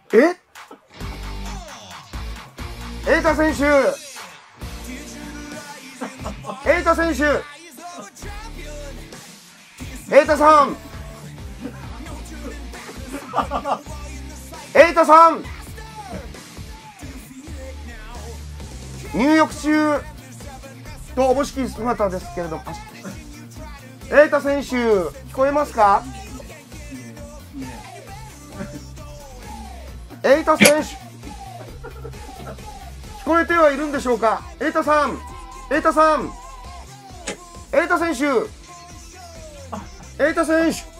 瑛太選手、瑛太選手、瑛太さん、瑛太さん、入浴中とおぼしき姿ですけれども、瑛太選手、聞こえますか？瑛太選手、聞こえてはいるんでしょうか？瑛太さん、瑛太さん、瑛太選手、瑛太選手。